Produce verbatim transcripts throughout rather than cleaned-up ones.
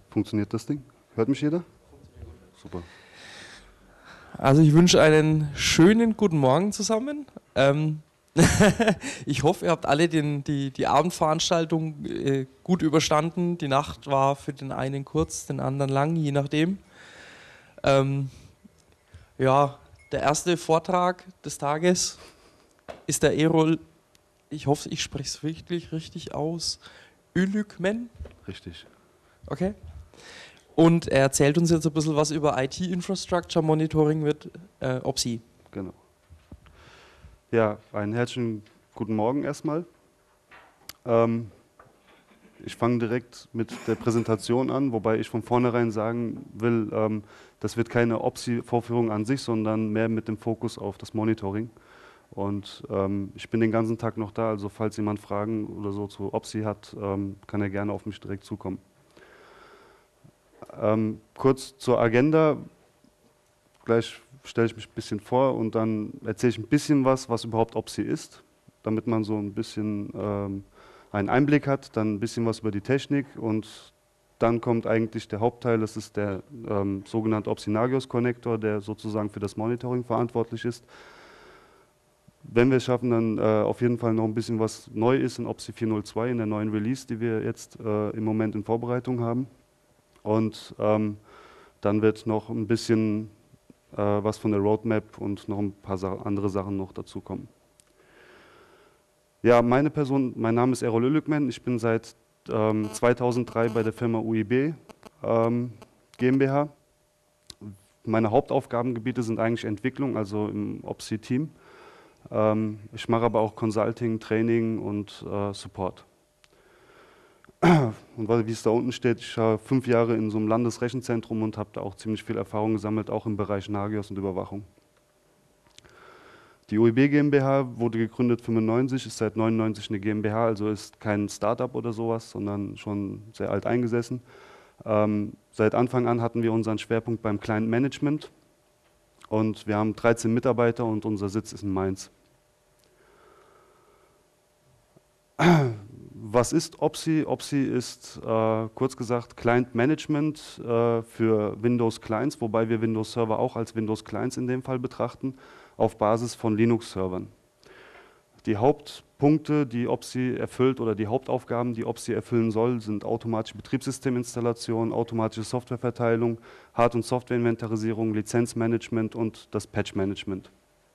Funktioniert das Ding? Hört mich jeder? Super. Also ich wünsche einen schönen guten Morgen zusammen. Ähm ich hoffe, ihr habt alle den, die, die Abendveranstaltung äh, gut überstanden. Die Nacht war für den einen kurz, den anderen lang, je nachdem. Ähm ja, der erste Vortrag des Tages ist der Erol, ich hoffe, ich spreche es wirklich richtig aus, Ülükmen. Richtig. Okay. Und er erzählt uns jetzt ein bisschen was über I T-Infrastructure Monitoring mit äh, O P S I. Genau. Ja, einen herzlichen guten Morgen erstmal. Ähm, ich fange direkt mit der Präsentation an, wobei ich von vornherein sagen will, ähm, das wird keine O P S I-Vorführung an sich, sondern mehr mit dem Fokus auf das Monitoring. Und ähm, ich bin den ganzen Tag noch da, also falls jemand Fragen oder so zu O P S I hat, ähm, kann er gerne auf mich direkt zukommen. Ähm, kurz zur Agenda, gleich stelle ich mich ein bisschen vor und dann erzähle ich ein bisschen was, was überhaupt O P S I ist, damit man so ein bisschen ähm, einen Einblick hat, dann ein bisschen was über die Technik und dann kommt eigentlich der Hauptteil, das ist der ähm, sogenannte O P S I Nagios Connector, der sozusagen für das Monitoring verantwortlich ist. Wenn wir es schaffen, dann äh, auf jeden Fall noch ein bisschen was neu ist in O P S I vier Punkt null zwei, in der neuen Release, die wir jetzt äh, im Moment in Vorbereitung haben. Und ähm, dann wird noch ein bisschen äh, was von der Roadmap und noch ein paar Sa andere Sachen noch dazukommen. Ja, meine Person, mein Name ist Erol Ülükmen, ich bin seit ähm, zweitausenddrei bei der Firma U I B ähm, GmbH. Meine Hauptaufgabengebiete sind eigentlich Entwicklung, also im O P S I-Team. Ähm, ich mache aber auch Consulting, Training und äh, Support. Und wie es da unten steht, ich war fünf Jahre in so einem Landesrechenzentrum und habe da auch ziemlich viel Erfahrung gesammelt, auch im Bereich Nagios und Überwachung. Die U I B GmbH wurde gegründet fünfundneunzig, ist seit neunundneunzig eine GmbH, also ist kein Startup oder sowas, sondern schon sehr alt eingesessen. Ähm, seit Anfang an hatten wir unseren Schwerpunkt beim Client Management und wir haben dreizehn Mitarbeiter und unser Sitz ist in Mainz. Was ist O P S I? O P S I ist äh, kurz gesagt Client Management äh, für Windows Clients, wobei wir Windows Server auch als Windows Clients in dem Fall betrachten, auf Basis von Linux Servern. Die Hauptpunkte, die O P S I erfüllt oder die Hauptaufgaben, die O P S I erfüllen soll, sind automatische Betriebssysteminstallation, automatische Softwareverteilung, Hard- und Softwareinventarisierung, Lizenzmanagement und das Patch-Management.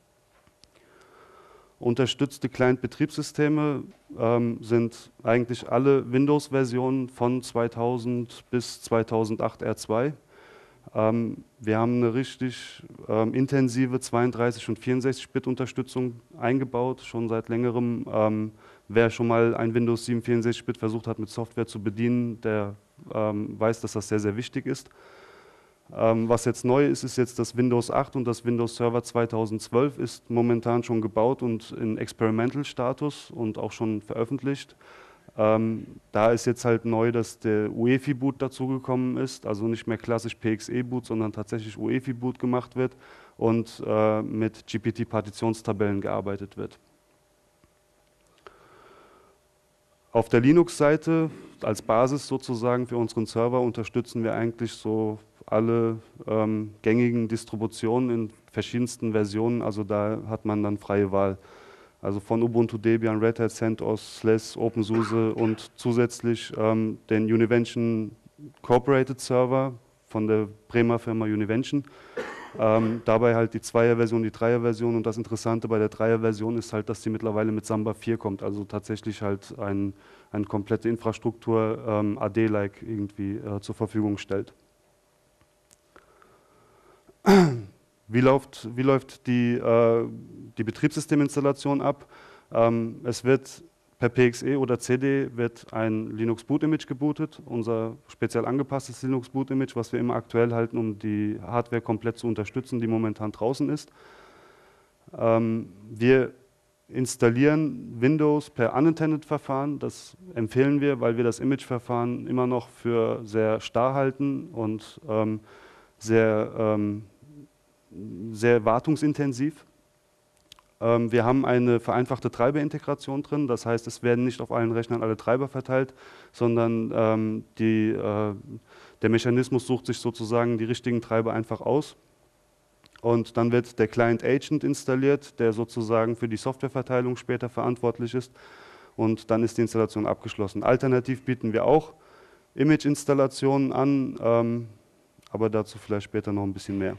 Unterstützte Client-Betriebssysteme ähm, sind eigentlich alle Windows-Versionen von zweitausend bis zweitausendacht R zwei. Ähm, wir haben eine richtig ähm, intensive zweiunddreißig- und vierundsechzig-Bit-Unterstützung eingebaut, schon seit längerem. Ähm, wer schon mal ein Windows sieben vierundsechzig Bit versucht hat mit Software zu bedienen, der ähm, weiß, dass das sehr, sehr wichtig ist. Ähm, was jetzt neu ist, ist jetzt das Windows acht und das Windows Server zweitausendzwölf ist momentan schon gebaut und in Experimental-Status und auch schon veröffentlicht. Ähm, da ist jetzt halt neu, dass der U E F I-Boot dazugekommen ist, also nicht mehr klassisch P X E-Boot, sondern tatsächlich U E F I-Boot gemacht wird und äh, mit G P T-Partitionstabellen gearbeitet wird. Auf der Linux-Seite als Basis sozusagen für unseren Server unterstützen wir eigentlich so alle ähm, gängigen Distributionen in verschiedensten Versionen, also da hat man dann freie Wahl. Also von Ubuntu, Debian, Red Hat, CentOS, S L E S, OpenSUSE und zusätzlich ähm, den Univention Corporated Server von der Bremer Firma Univention. Ähm, dabei halt die Zweier-Version, die Dreier-Version und das Interessante bei der Dreier-Version ist halt, dass die mittlerweile mit Samba vier kommt, also tatsächlich halt ein, eine komplette Infrastruktur ähm, A D-like irgendwie äh, zur Verfügung stellt. Wie läuft, wie läuft die, äh, die Betriebssysteminstallation ab? Ähm, es wird per P X E oder C D wird ein Linux Boot Image gebootet, unser speziell angepasstes Linux Boot Image, was wir immer aktuell halten, um die Hardware komplett zu unterstützen, die momentan draußen ist. Ähm, wir installieren Windows per Unintended Verfahren, das empfehlen wir, weil wir das Image-Verfahren immer noch für sehr starr halten und ähm, sehr, ähm, sehr wartungsintensiv. Ähm, wir haben eine vereinfachte Treiberintegration drin, das heißt, es werden nicht auf allen Rechnern alle Treiber verteilt, sondern ähm, die, äh, der Mechanismus sucht sich sozusagen die richtigen Treiber einfach aus. Und dann wird der Client Agent installiert, der sozusagen für die Softwareverteilung später verantwortlich ist. Und dann ist die Installation abgeschlossen. Alternativ bieten wir auch Image-Installationen an, ähm, aber dazu vielleicht später noch ein bisschen mehr.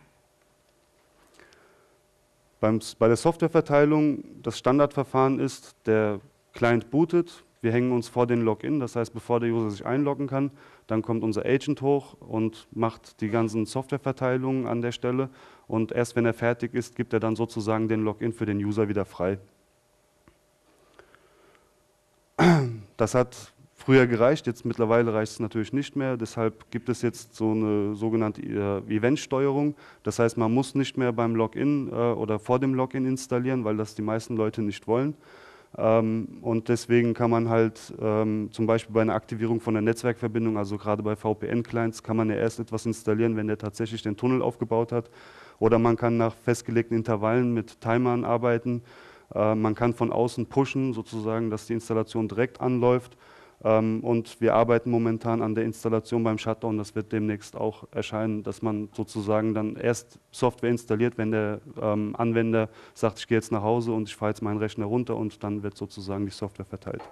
Beim, bei der Softwareverteilung, das Standardverfahren ist, der Client bootet, wir hängen uns vor den Login, das heißt, bevor der User sich einloggen kann, dann kommt unser Agent hoch und macht die ganzen Softwareverteilungen an der Stelle und erst wenn er fertig ist, gibt er dann sozusagen den Login für den User wieder frei. Das hat früher gereicht, jetzt mittlerweile reicht es natürlich nicht mehr, deshalb gibt es jetzt so eine sogenannte äh, Eventsteuerung. Das heißt, man muss nicht mehr beim Login äh, oder vor dem Login installieren, weil das die meisten Leute nicht wollen. Ähm, und deswegen kann man halt ähm, zum Beispiel bei einer Aktivierung von der Netzwerkverbindung, also gerade bei V P N-Clients, kann man ja erst etwas installieren, wenn der tatsächlich den Tunnel aufgebaut hat. Oder man kann nach festgelegten Intervallen mit Timern arbeiten. Äh, man kann von außen pushen, sozusagen, dass die Installation direkt anläuft. Ähm, und wir arbeiten momentan an der Installation beim Shutdown. Das wird demnächst auch erscheinen, dass man sozusagen dann erst Software installiert, wenn der ähm, Anwender sagt, ich gehe jetzt nach Hause und ich fahre jetzt meinen Rechner runter und dann wird sozusagen die Software verteilt.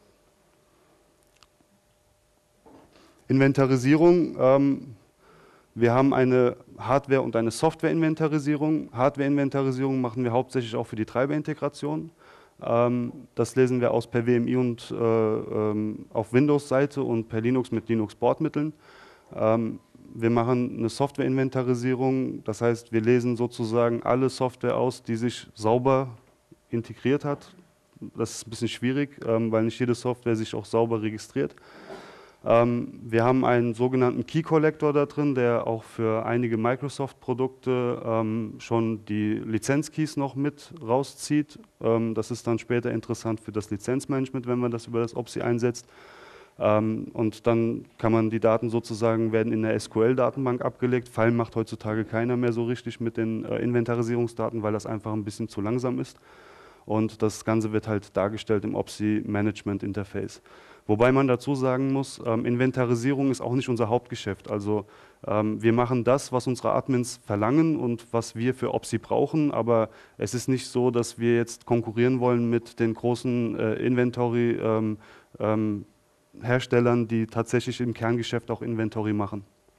Inventarisierung. Ähm, wir haben eine Hardware- und eine Software-Inventarisierung. Hardware-Inventarisierung machen wir hauptsächlich auch für die Treiberintegration. Das lesen wir aus per W M I und äh, ähm, auf Windows-Seite und per Linux mit Linux-Bordmitteln. Ähm, wir machen eine Software-Inventarisierung, das heißt, wir lesen sozusagen alle Software aus, die sich sauber integriert hat. Das ist ein bisschen schwierig, ähm, weil nicht jede Software sich auch sauber registriert. Ähm, wir haben einen sogenannten Key Collector da drin, der auch für einige Microsoft-Produkte ähm, schon die Lizenzkeys noch mit rauszieht. Ähm, das ist dann später interessant für das Lizenzmanagement, wenn man das über das O P S I einsetzt. Ähm, und dann kann man die Daten sozusagen, werden in der S Q L-Datenbank abgelegt. Fallen macht heutzutage keiner mehr so richtig mit den äh, Inventarisierungsdaten, weil das einfach ein bisschen zu langsam ist. Und das Ganze wird halt dargestellt im O P S I-Management-Interface. Wobei man dazu sagen muss, ähm, Inventarisierung ist auch nicht unser Hauptgeschäft. Also ähm, wir machen das, was unsere Admins verlangen und was wir für O P S I brauchen, aber es ist nicht so, dass wir jetzt konkurrieren wollen mit den großen äh, Inventory ähm, ähm, Herstellern, die tatsächlich im Kerngeschäft auch Inventory machen.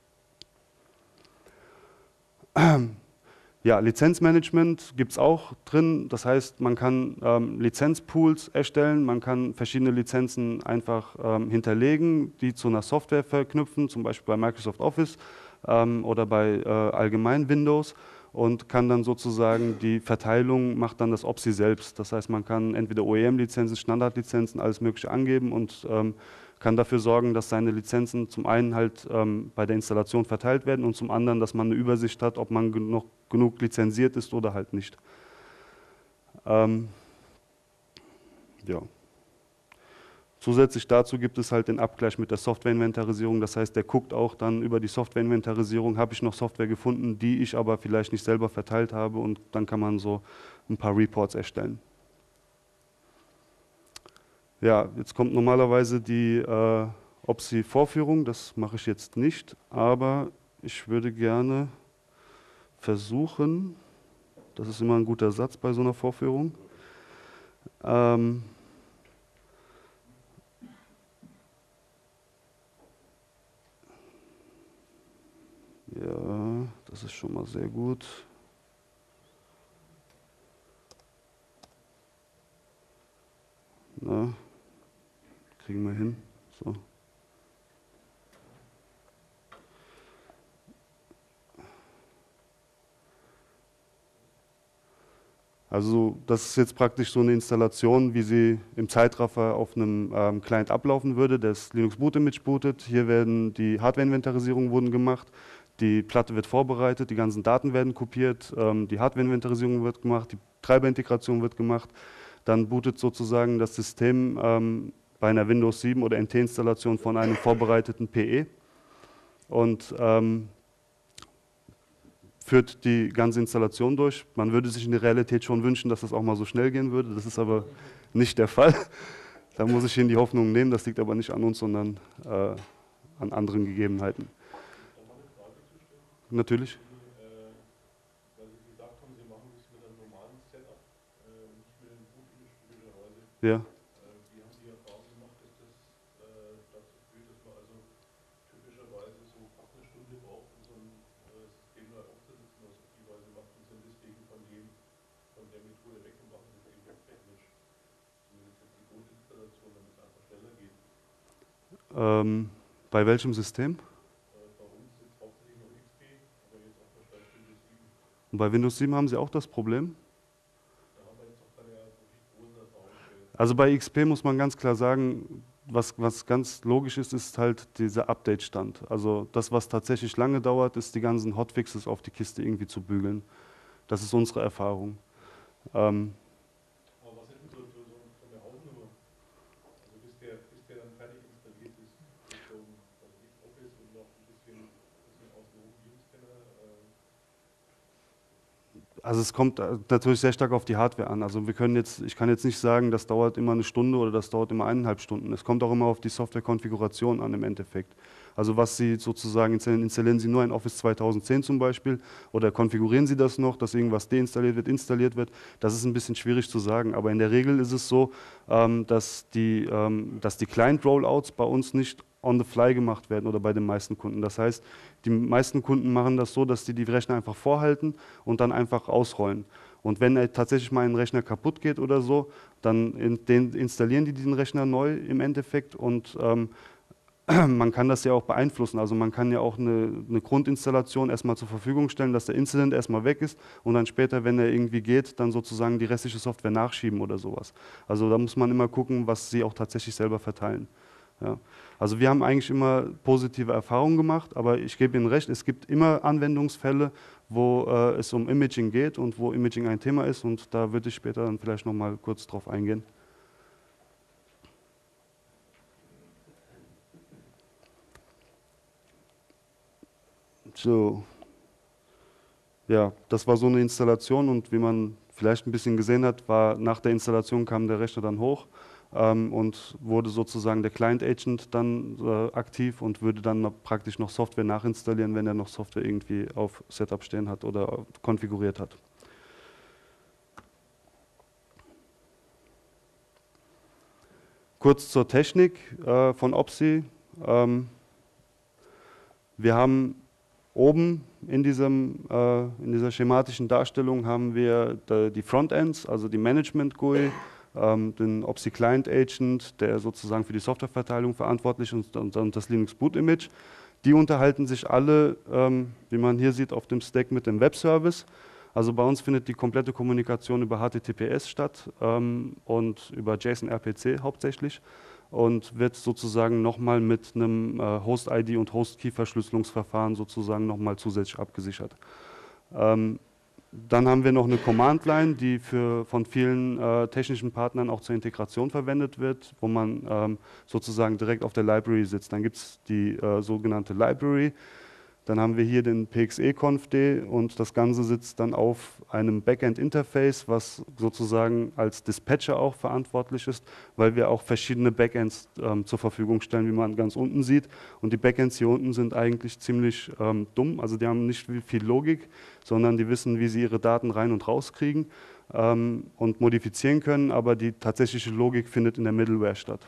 Ja, Lizenzmanagement gibt es auch drin, das heißt, man kann ähm, Lizenzpools erstellen, man kann verschiedene Lizenzen einfach ähm, hinterlegen, die zu einer Software verknüpfen, zum Beispiel bei Microsoft Office ähm, oder bei äh, allgemein Windows und kann dann sozusagen die Verteilung, macht dann das O P S I selbst. Das heißt, man kann entweder O E M-Lizenzen, Standardlizenzen, alles mögliche angeben und ähm, kann dafür sorgen, dass seine Lizenzen zum einen halt ähm, bei der Installation verteilt werden und zum anderen, dass man eine Übersicht hat, ob man noch genug lizenziert ist oder halt nicht. Ähm, ja. Zusätzlich dazu gibt es halt den Abgleich mit der Software-Inventarisierung, das heißt, der guckt auch dann über die Software-Inventarisierung, habe ich noch Software gefunden, die ich aber vielleicht nicht selber verteilt habe und dann kann man so ein paar Reports erstellen. Ja, jetzt kommt normalerweise die äh, O P S I-Vorführung, das mache ich jetzt nicht, aber ich würde gerne versuchen, das ist immer ein guter Satz bei so einer Vorführung, ähm, ja, das ist schon mal sehr gut. Na, kriegen wir hin. So. Also das ist jetzt praktisch so eine Installation, wie sie im Zeitraffer auf einem ähm, Client ablaufen würde. Das Linux Boot Image bootet. Hier werden die Hardware-Inventarisierung wurden gemacht. Die Platte wird vorbereitet, die ganzen Daten werden kopiert, ähm, die Hardware-Inventarisierung wird gemacht, die Treiberintegration wird gemacht. Dann bootet sozusagen das System ähm, bei einer Windows sieben oder N T-Installation von einem vorbereiteten P E. Und ähm, führt die ganze Installation durch. Man würde sich in der Realität schon wünschen, dass das auch mal so schnell gehen würde. Das ist aber nicht der Fall. Da muss ich Ihnen die Hoffnung nehmen. Das liegt aber nicht an uns, sondern äh, an anderen Gegebenheiten. Natürlich. Ja. Wie haben Sie Erfahrung gemacht, dass das äh, dazu führt, dass man also typischerweise so fast eine Stunde braucht, um so ein äh, System neu aufzusetzen, was auf die Weise macht und sind deswegen von, dem, von der Methode weg und machen das eben auch technisch, zumindest jetzt die Grundinstallation, damit es einfach schneller geht? Ähm, bei welchem System? Äh, bei uns jetzt hauptsächlich noch X P, aber jetzt auch verstärkt Windows sieben. Und bei Windows sieben haben Sie auch das Problem? Also bei X P muss man ganz klar sagen, was, was ganz logisch ist, ist halt dieser Update-Stand. Also das, was tatsächlich lange dauert, ist die ganzen Hotfixes auf die Kiste irgendwie zu bügeln. Das ist unsere Erfahrung. Ähm Aber was ist denn so, so, so eine Hausnummer? Also bis der, bis der dann fertig installiert ist, so also nicht Office und noch ein bisschen, bisschen außenrum Viewscanner. Äh Also es kommt natürlich sehr stark auf die Hardware an. Also wir können jetzt, ich kann jetzt nicht sagen, das dauert immer eine Stunde oder das dauert immer eineinhalb Stunden. Es kommt auch immer auf die Softwarekonfiguration an im Endeffekt. Also was Sie sozusagen installieren, installieren Sie nur ein Office zweitausendzehn zum Beispiel oder konfigurieren Sie das noch, dass irgendwas deinstalliert wird, installiert wird. Das ist ein bisschen schwierig zu sagen, aber in der Regel ist es so, dass die, dass die Client-Rollouts bei uns nicht on the fly gemacht werden oder bei den meisten Kunden. Das heißt, die meisten Kunden machen das so, dass die die Rechner einfach vorhalten und dann einfach ausrollen. Und wenn tatsächlich mal ein Rechner kaputt geht oder so, dann in den installieren die den Rechner neu im Endeffekt und ähm, man kann das ja auch beeinflussen. Also man kann ja auch eine, eine Grundinstallation erstmal zur Verfügung stellen, dass der Incident erstmal weg ist und dann später, wenn er irgendwie geht, dann sozusagen die restliche Software nachschieben oder sowas. Also da muss man immer gucken, was sie auch tatsächlich selber verteilen. Ja. Also wir haben eigentlich immer positive Erfahrungen gemacht, aber ich gebe Ihnen recht, es gibt immer Anwendungsfälle, wo äh, es um Imaging geht und wo Imaging ein Thema ist und da würde ich später dann vielleicht nochmal kurz drauf eingehen. So, ja, das war so eine Installation und wie man vielleicht ein bisschen gesehen hat, war nach der Installation kam der Rechner dann hoch. Ähm, und wurde sozusagen der Client Agent dann äh, aktiv und würde dann noch praktisch noch Software nachinstallieren, wenn er noch Software irgendwie auf Setup stehen hat oder konfiguriert hat. Kurz zur Technik äh, von Opsi. Ähm, wir haben oben in, diesem, äh, in dieser schematischen Darstellung haben wir die Frontends, also die Management-G U I, den Opsi Client Agent, der sozusagen für die Softwareverteilung verantwortlich ist und, und das Linux Boot Image. Die unterhalten sich alle, ähm, wie man hier sieht, auf dem Stack mit dem Webservice. Also bei uns findet die komplette Kommunikation über H T T P S statt ähm, und über JSON R P C hauptsächlich und wird sozusagen nochmal mit einem äh, Host-I D und Host-Key-Verschlüsselungsverfahren sozusagen nochmal zusätzlich abgesichert. Ähm, Dann haben wir noch eine Command-Line, die für, von vielen äh, technischen Partnern auch zur Integration verwendet wird, wo man ähm, sozusagen direkt auf der Library sitzt. Dann gibt es die äh, sogenannte Library. Dann haben wir hier den P X E-Conf-D und das Ganze sitzt dann auf einem Backend-Interface, was sozusagen als Dispatcher auch verantwortlich ist, weil wir auch verschiedene Backends ähm, zur Verfügung stellen, wie man ganz unten sieht. Und die Backends hier unten sind eigentlich ziemlich ähm, dumm, also die haben nicht viel Logik, sondern die wissen, wie sie ihre Daten rein und raus kriegen ähm, und modifizieren können, aber die tatsächliche Logik findet in der Middleware statt.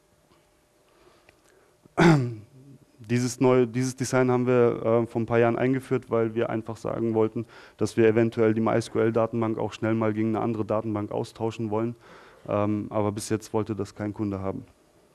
Dieses, neue, dieses Design haben wir äh, vor ein paar Jahren eingeführt, weil wir einfach sagen wollten, dass wir eventuell die MySQL-Datenbank auch schnell mal gegen eine andere Datenbank austauschen wollen. Ähm, aber bis jetzt wollte das kein Kunde haben.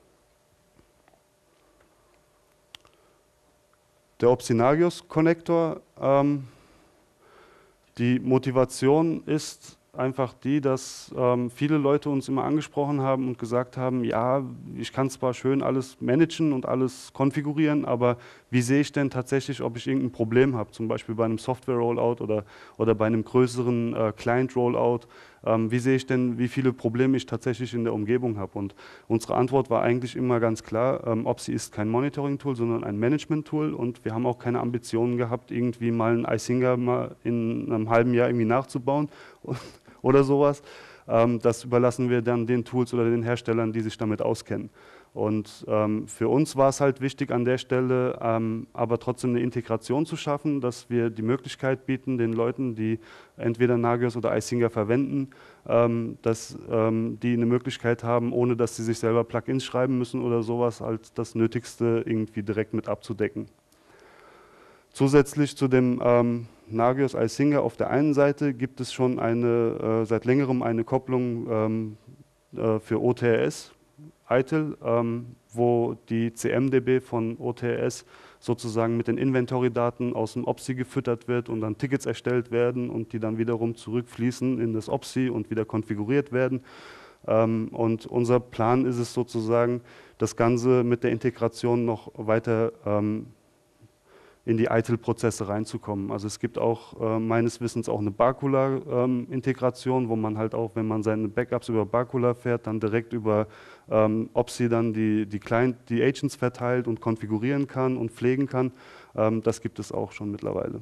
Der Opsinarius-Konnektor, ähm, die Motivation ist einfach die, dass ähm, viele Leute uns immer angesprochen haben und gesagt haben, ja, ich kann zwar schön alles managen und alles konfigurieren, aber wie sehe ich denn tatsächlich, ob ich irgendein Problem habe, zum Beispiel bei einem Software-Rollout oder, oder bei einem größeren äh, Client-Rollout, ähm, wie sehe ich denn, wie viele Probleme ich tatsächlich in der Umgebung habe. Und unsere Antwort war eigentlich immer ganz klar, ähm, Opsi ist kein Monitoring-Tool, sondern ein Management-Tool, und wir haben auch keine Ambitionen gehabt, irgendwie mal ein iSinger mal in einem halben Jahr irgendwie nachzubauen oder sowas. Ähm, das überlassen wir dann den Tools oder den Herstellern, die sich damit auskennen. Und ähm, für uns war es halt wichtig an der Stelle, ähm, aber trotzdem eine Integration zu schaffen, dass wir die Möglichkeit bieten, den Leuten, die entweder Nagios oder iSinger verwenden, ähm, dass ähm, die eine Möglichkeit haben, ohne dass sie sich selber Plugins schreiben müssen oder sowas, als das Nötigste irgendwie direkt mit abzudecken. Zusätzlich zu dem ähm, Nagios iSinger auf der einen Seite gibt es schon eine, äh, seit längerem eine Kopplung ähm, äh, für O T R S, I T I L, ähm, wo die C M D B von O T R S sozusagen mit den Inventory-Daten aus dem Opsi gefüttert wird und dann Tickets erstellt werden und die dann wiederum zurückfließen in das Opsi und wieder konfiguriert werden. Ähm, und unser Plan ist es sozusagen, das Ganze mit der Integration noch weiter ähm, in die I T I L-Prozesse reinzukommen. Also es gibt auch äh, meines Wissens auch eine Bacula-Integration, ähm, wo man halt auch, wenn man seine Backups über Bacula fährt, dann direkt über ähm, Opsi dann die, die Client, die Agents verteilt und konfigurieren kann und pflegen kann. Ähm, das gibt es auch schon mittlerweile.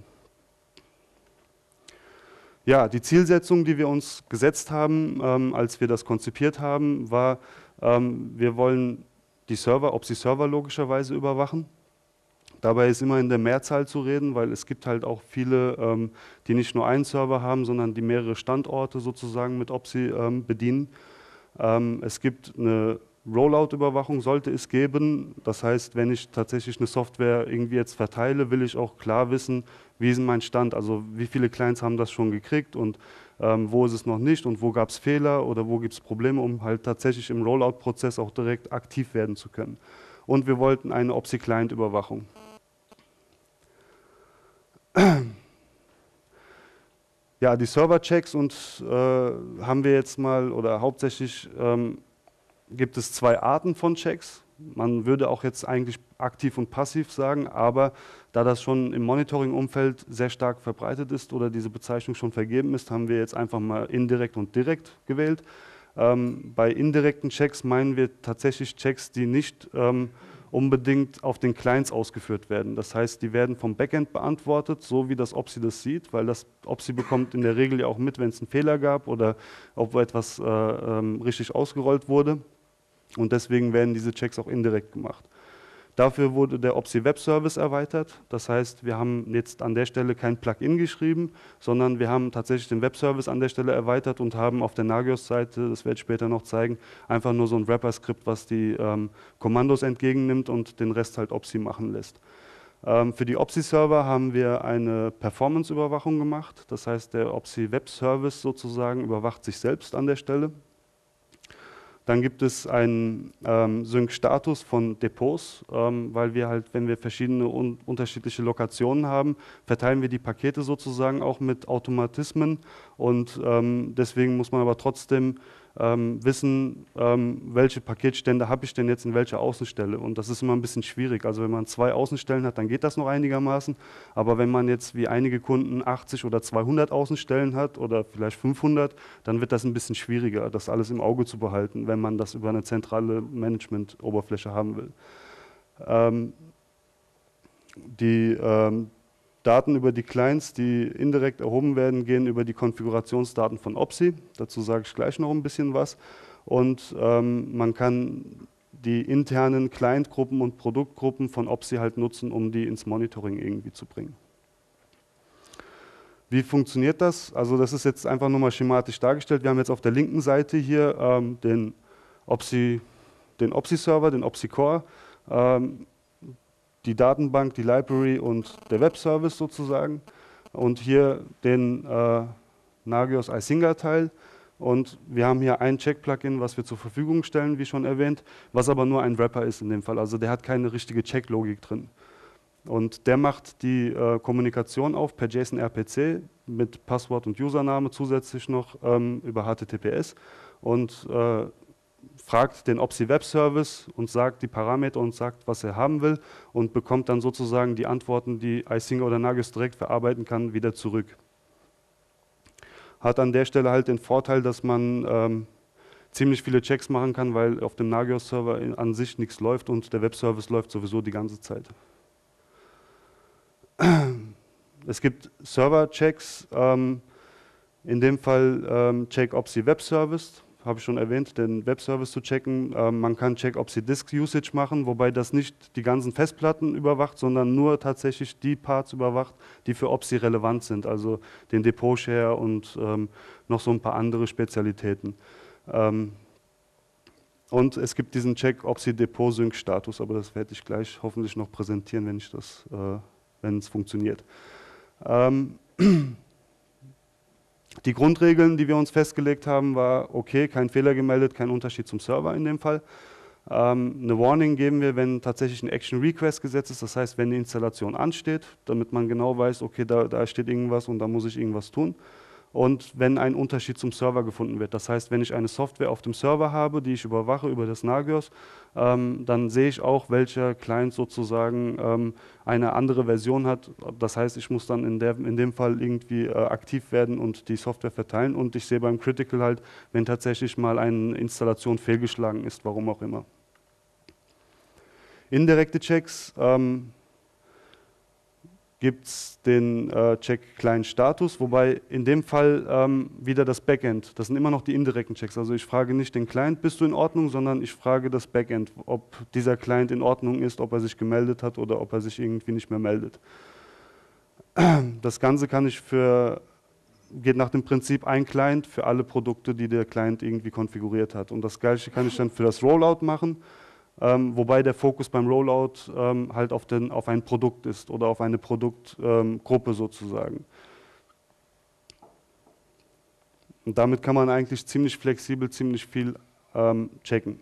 Ja, die Zielsetzung, die wir uns gesetzt haben, ähm, als wir das konzipiert haben, war, ähm, wir wollen die Server, Opsi-Server logischerweise überwachen. Dabei ist immer in der Mehrzahl zu reden, weil es gibt halt auch viele, ähm, die nicht nur einen Server haben, sondern die mehrere Standorte sozusagen mit Opsi ähm, bedienen. Ähm, es gibt eine Rollout-Überwachung, sollte es geben. Das heißt, wenn ich tatsächlich eine Software irgendwie jetzt verteile, will ich auch klar wissen, wie ist mein Stand, also wie viele Clients haben das schon gekriegt und ähm, wo ist es noch nicht und wo gab es Fehler oder wo gibt es Probleme, um halt tatsächlich im Rollout-Prozess auch direkt aktiv werden zu können. Und wir wollten eine Opsi-Client-Überwachung. Ja, die Server-Checks und äh, haben wir jetzt mal, oder hauptsächlich ähm, gibt es zwei Arten von Checks. Man würde auch jetzt eigentlich aktiv und passiv sagen, aber da das schon im Monitoring-Umfeld sehr stark verbreitet ist oder diese Bezeichnung schon vergeben ist, haben wir jetzt einfach mal indirekt und direkt gewählt. Ähm, bei indirekten Checks meinen wir tatsächlich Checks, die nicht ähm, unbedingt auf den Clients ausgeführt werden. Das heißt, die werden vom Backend beantwortet, so wie das Opsi das sieht, weil das Opsi bekommt in der Regel ja auch mit, wenn es einen Fehler gab oder ob etwas äh, ähm, richtig ausgerollt wurde. Und deswegen werden diese Checks auch indirekt gemacht. Dafür wurde der Opsi Web Service erweitert. Das heißt, wir haben jetzt an der Stelle kein Plugin geschrieben, sondern wir haben tatsächlich den Web Service an der Stelle erweitert und haben auf der Nagios-Seite, das werde ich später noch zeigen, einfach nur so ein Wrapper-Skript, was die ähm, Kommandos entgegennimmt und den Rest halt Opsi machen lässt. Ähm, für die Opsi-Server haben wir eine Performance-Überwachung gemacht. Das heißt, der Opsi Web Service sozusagen überwacht sich selbst an der Stelle. Dann gibt es einen ähm, Sync-Status von Depots, ähm, weil wir halt, wenn wir verschiedene un unterschiedliche Lokationen haben, verteilen wir die Pakete sozusagen auch mit Automatismen und ähm, deswegen muss man aber trotzdem ähm, wissen, ähm, welche Paketstände habe ich denn jetzt in welcher Außenstelle, und das ist immer ein bisschen schwierig. Also wenn man zwei Außenstellen hat, dann geht das noch einigermaßen, aber wenn man jetzt wie einige Kunden achtzig oder zweihundert Außenstellen hat oder vielleicht fünfhundert, dann wird das ein bisschen schwieriger, das alles im Auge zu behalten, wenn man das über eine zentrale Management-Oberfläche haben will. Ähm, die ähm, Daten über die Clients, die indirekt erhoben werden, gehen über die Konfigurationsdaten von Opsi. Dazu sage ich gleich noch ein bisschen was. Und ähm, man kann die internen Client-Gruppen und Produktgruppen von Opsi halt nutzen, um die ins Monitoring irgendwie zu bringen. Wie funktioniert das? Also das ist jetzt einfach nur mal schematisch dargestellt. Wir haben jetzt auf der linken Seite hier ähm, den Opsi, den Opsi-Server, den Opsi-Core, ähm, die Datenbank, die Library und der Web-Service sozusagen. Und hier den äh, Nagios iSinger-Teil. Und wir haben hier ein Check-Plugin, was wir zur Verfügung stellen, wie schon erwähnt, was aber nur ein Wrapper ist in dem Fall. Also der hat keine richtige Check-Logik drin. Und der macht die äh, Kommunikation auf per JSON R P C mit Passwort und Username zusätzlich noch ähm, über H T T P S und äh, fragt den Opsi Web Service und sagt die Parameter und sagt, was er haben will und bekommt dann sozusagen die Antworten, die iSinger oder Nagios direkt verarbeiten kann, wieder zurück. Hat an der Stelle halt den Vorteil, dass man ähm, ziemlich viele Checks machen kann, weil auf dem Nagios-Server an sich nichts läuft und der Webservice läuft sowieso die ganze Zeit. Es gibt Server-Checks, ähm, in dem Fall ähm, Check Opsi Web Service, habe ich schon erwähnt, den Webservice zu checken. Ähm, man kann Check Opsi Disk Usage machen, wobei das nicht die ganzen Festplatten überwacht, sondern nur tatsächlich die Parts überwacht, die für Opsi relevant sind, also den Depot-Share und ähm, noch so ein paar andere Spezialitäten. Ähm, und es gibt diesen Check Opsi Depot Sync Status, aber das werde ich gleich hoffentlich noch präsentieren, wenn ich das, äh, wenn es funktioniert. Ähm, Die Grundregeln, die wir uns festgelegt haben, war, okay, kein Fehler gemeldet, kein Unterschied zum Server in dem Fall. Ähm, eine Warning geben wir, wenn tatsächlich ein Action Request gesetzt ist, das heißt, wenn die Installation ansteht, damit man genau weiß, okay, da, da steht irgendwas und da muss ich irgendwas tun. Und wenn ein Unterschied zum Server gefunden wird, das heißt, wenn ich eine Software auf dem Server habe, die ich überwache über das Nagios, ähm, dann sehe ich auch, welcher Client sozusagen ähm, eine andere Version hat. Das heißt, ich muss dann in, der, in dem Fall irgendwie äh, aktiv werden und die Software verteilen. Und ich sehe beim Critical halt, wenn tatsächlich mal eine Installation fehlgeschlagen ist, warum auch immer. Indirekte Checks. Ähm, gibt es den äh, Check Client Status, wobei in dem Fall ähm, wieder das Backend, das sind immer noch die indirekten Checks, also ich frage nicht den Client, bist du in Ordnung, sondern ich frage das Backend, ob dieser Client in Ordnung ist, ob er sich gemeldet hat oder ob er sich irgendwie nicht mehr meldet. Das Ganze kann ich für, geht nach dem Prinzip ein Client für alle Produkte, die der Client irgendwie konfiguriert hat, und das Gleiche kann ich dann für das Rollout machen. Ähm, wobei der Fokus beim Rollout ähm, halt auf, den, auf ein Produkt ist oder auf eine Produktgruppe ähm, sozusagen. Und damit kann man eigentlich ziemlich flexibel, ziemlich viel ähm, checken.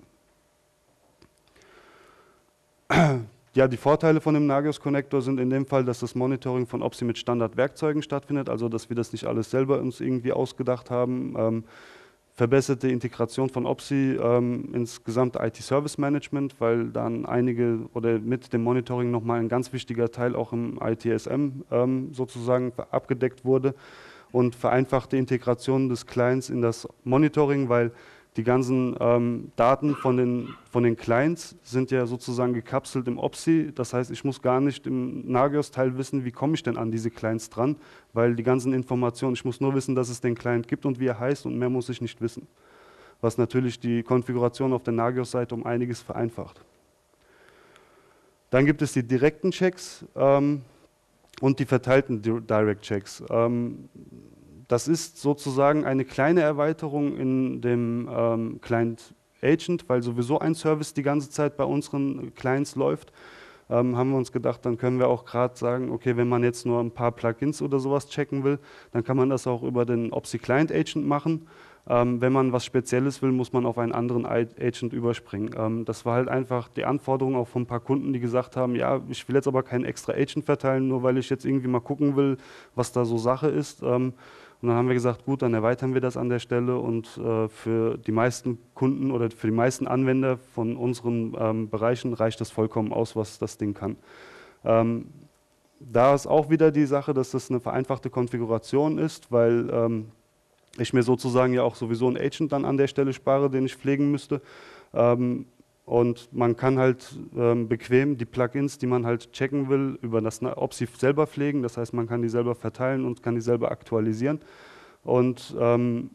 Ja, die Vorteile von dem Nagios Connector sind in dem Fall, dass das Monitoring von Opsi mit Standardwerkzeugen stattfindet, also dass wir das nicht alles selber uns irgendwie ausgedacht haben. Ähm, verbesserte Integration von Opsi ähm, ins gesamte I T-Service-Management, weil dann einige oder mit dem Monitoring nochmal ein ganz wichtiger Teil auch im I T S M ähm, sozusagen abgedeckt wurde, und vereinfachte Integration des Clients in das Monitoring, weil die ganzen ähm, Daten von den, von den Clients sind ja sozusagen gekapselt im Opsi. Das heißt, ich muss gar nicht im Nagios-Teil wissen, wie komme ich denn an diese Clients dran, weil die ganzen Informationen, ich muss nur wissen, dass es den Client gibt und wie er heißt, und mehr muss ich nicht wissen. Was natürlich die Konfiguration auf der Nagios-Seite um einiges vereinfacht. Dann gibt es die direkten Checks ähm, und die verteilten Direct Checks. Ähm, Das ist sozusagen eine kleine Erweiterung in dem ähm, Client Agent, weil sowieso ein Service die ganze Zeit bei unseren Clients läuft. Ähm, haben wir uns gedacht, dann können wir auch gerade sagen, okay, wenn man jetzt nur ein paar Plugins oder sowas checken will, dann kann man das auch über den Opsi Client Agent machen. Ähm, wenn man was Spezielles will, muss man auf einen anderen Agent überspringen. Ähm, das war halt einfach die Anforderung auch von ein paar Kunden, die gesagt haben, ja, ich will jetzt aber keinen extra Agent verteilen, nur weil ich jetzt irgendwie mal gucken will, was da so Sache ist. Ähm, Und dann haben wir gesagt, gut, dann erweitern wir das an der Stelle, und äh, für die meisten Kunden oder für die meisten Anwender von unseren ähm, Bereichen reicht das vollkommen aus, was das Ding kann. Ähm, da ist auch wieder die Sache, dass das eine vereinfachte Konfiguration ist, weil ähm, ich mir sozusagen ja auch sowieso einen Agent dann an der Stelle spare, den ich pflegen müsste. Ähm, Und man kann halt ähm, bequem die Plugins, die man halt checken will, über das Opsi selber pflegen. Das heißt, man kann die selber verteilen und kann die selber aktualisieren. Und ähm,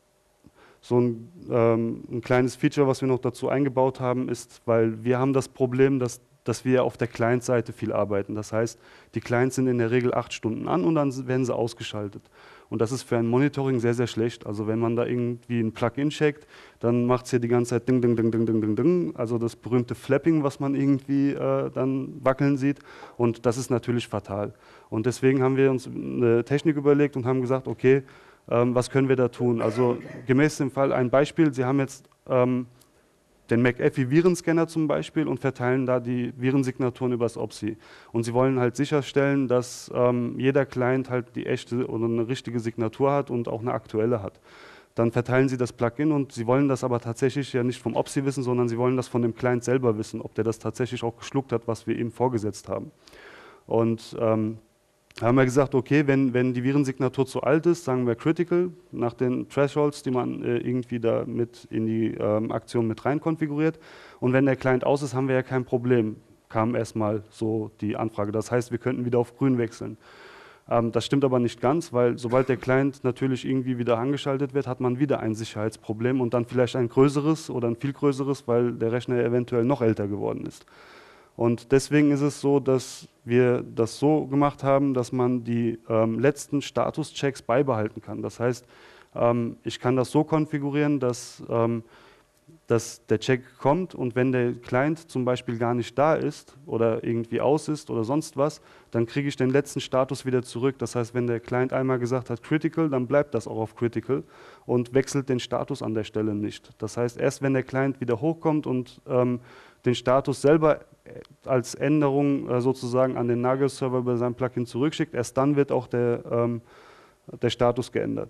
so ein, ähm, ein kleines Feature, was wir noch dazu eingebaut haben, ist, weil wir haben das Problem, dass, dass wir auf der Client-Seite viel arbeiten. Das heißt, die Clients sind in der Regel acht Stunden an und dann werden sie ausgeschaltet. Und das ist für ein Monitoring sehr, sehr schlecht. Also wenn man da irgendwie ein Plugin checkt, dann macht es hier die ganze Zeit ding, ding, ding, ding, ding, ding, ding. Also das berühmte Flapping, was man irgendwie äh, dann wackeln sieht. Und das ist natürlich fatal. Und deswegen haben wir uns eine Technik überlegt und haben gesagt, okay, ähm, was können wir da tun? Also gemäß dem Fall ein Beispiel, Sie haben jetzt ähm, den McAfee-Virenscanner zum Beispiel und verteilen da die Virensignaturen übers Opsi. Und Sie wollen halt sicherstellen, dass ähm, jeder Client halt die echte oder eine richtige Signatur hat und auch eine aktuelle hat. Dann verteilen Sie das Plugin, und Sie wollen das aber tatsächlich ja nicht vom Opsi wissen, sondern Sie wollen das von dem Client selber wissen, ob der das tatsächlich auch geschluckt hat, was wir ihm vorgesetzt haben. Und ähm, Da haben wir gesagt, okay, wenn, wenn die Virensignatur zu alt ist, sagen wir critical, nach den Thresholds, die man äh, irgendwie da mit in die ähm, Aktion mit rein konfiguriert. Und wenn der Client aus ist, haben wir ja kein Problem, kam erstmal so die Anfrage. Das heißt, wir könnten wieder auf grün wechseln. Ähm, das stimmt aber nicht ganz, weil sobald der Client natürlich irgendwie wieder angeschaltet wird, hat man wieder ein Sicherheitsproblem und dann vielleicht ein größeres oder ein viel größeres, weil der Rechner eventuell noch älter geworden ist. Und deswegen ist es so, dass wir das so gemacht haben, dass man die ähm, letzten Status-Checks beibehalten kann. Das heißt, ähm, ich kann das so konfigurieren, dass, ähm, dass der Check kommt und wenn der Client zum Beispiel gar nicht da ist oder irgendwie aus ist oder sonst was, dann kriege ich den letzten Status wieder zurück. Das heißt, wenn der Client einmal gesagt hat Critical, dann bleibt das auch auf Critical und wechselt den Status an der Stelle nicht. Das heißt, erst wenn der Client wieder hochkommt und ähm, den Status selber als Änderung äh, sozusagen an den Nagios-Server über sein Plugin zurückschickt, erst dann wird auch der, ähm, der Status geändert.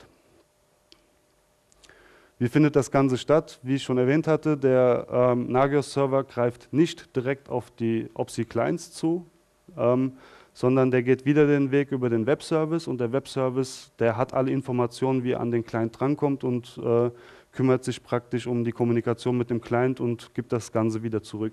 Wie findet das Ganze statt? Wie ich schon erwähnt hatte, der ähm, Nagios-Server greift nicht direkt auf die O P S I-Clients zu, ähm, sondern der geht wieder den Weg über den Webservice und der Webservice, der hat alle Informationen, wie er an den Client drankommt und äh, kümmert sich praktisch um die Kommunikation mit dem Client und gibt das Ganze wieder zurück.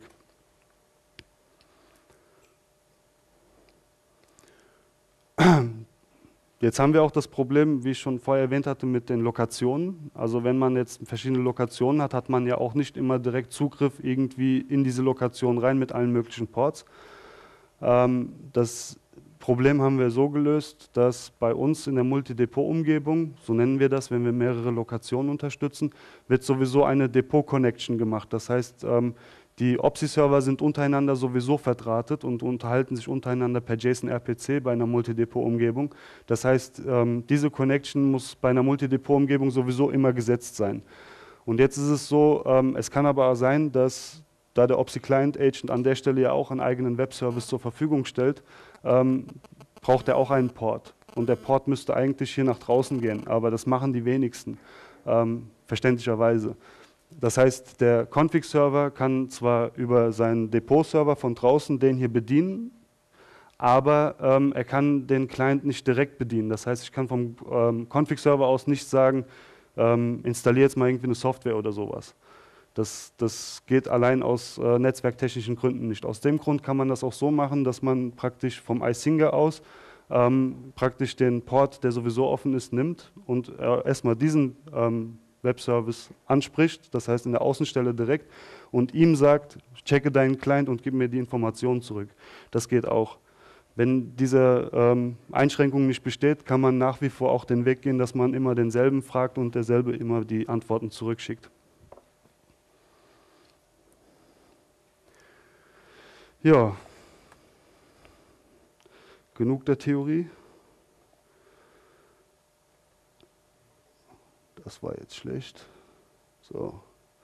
Jetzt haben wir auch das Problem, wie ich schon vorher erwähnt hatte, mit den Lokationen. Also wenn man jetzt verschiedene Lokationen hat, hat man ja auch nicht immer direkt Zugriff irgendwie in diese Lokation rein mit allen möglichen Ports. Ähm, das Problem haben wir so gelöst, dass bei uns in der Multidepot-Umgebung, so nennen wir das, wenn wir mehrere Lokationen unterstützen, wird sowieso eine Depot-Connection gemacht. Das heißt, ähm, die O P S I-Server sind untereinander sowieso verdrahtet und unterhalten sich untereinander per JSON R P C bei einer Multidepot-Umgebung. Das heißt, ähm, diese Connection muss bei einer Multidepot-Umgebung sowieso immer gesetzt sein. Und jetzt ist es so, ähm, es kann aber auch sein, dass da der O P S I-Client-Agent an der Stelle ja auch einen eigenen Webservice zur Verfügung stellt, ähm, braucht er auch einen Port. Und der Port müsste eigentlich hier nach draußen gehen, aber das machen die wenigsten, ähm, verständlicherweise. Das heißt, der Config-Server kann zwar über seinen Depot-Server von draußen den hier bedienen, aber ähm, er kann den Client nicht direkt bedienen. Das heißt, ich kann vom ähm, Config-Server aus nicht sagen, ähm, installiere jetzt mal irgendwie eine Software oder sowas. Das, das geht allein aus äh, netzwerktechnischen Gründen nicht. Aus dem Grund kann man das auch so machen, dass man praktisch vom iSinger aus ähm, praktisch den Port, der sowieso offen ist, nimmt und äh, erstmal diesen ähm, Webservice anspricht, das heißt in der Außenstelle direkt, und ihm sagt, checke deinen Client und gib mir die Informationen zurück. Das geht auch. Wenn diese ähm, Einschränkung nicht besteht, kann man nach wie vor auch den Weg gehen, dass man immer denselben fragt und derselbe immer die Antworten zurückschickt. Ja, genug der Theorie. Das war jetzt schlecht. So.